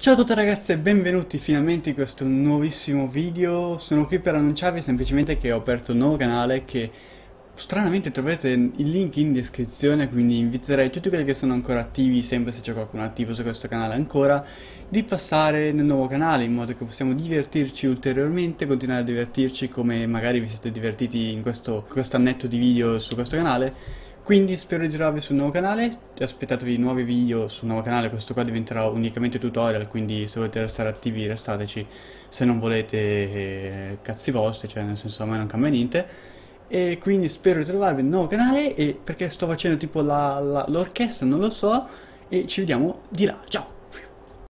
Ciao a tutti ragazzi e benvenuti finalmente in questo nuovissimo video. Sono qui per annunciarvi semplicemente che ho aperto un nuovo canale che stranamente troverete il link in descrizione, quindi inviterei tutti quelli che sono ancora attivi, sempre se c'è qualcuno attivo su questo canale ancora, di passare nel nuovo canale in modo che possiamo divertirci ulteriormente, continuare a divertirci come magari vi siete divertiti in questo annetto di video su questo canale. Quindi spero di trovarvi sul nuovo canale, aspettatevi nuovi video sul nuovo canale, questo qua diventerà unicamente tutorial, quindi se volete restare attivi restateci, se non volete cazzi vostri, cioè nel senso a me non cambia niente. E quindi spero di trovarvi nel nuovo canale, e perché sto facendo tipo l'orchestra, non lo so, e ci vediamo di là, ciao!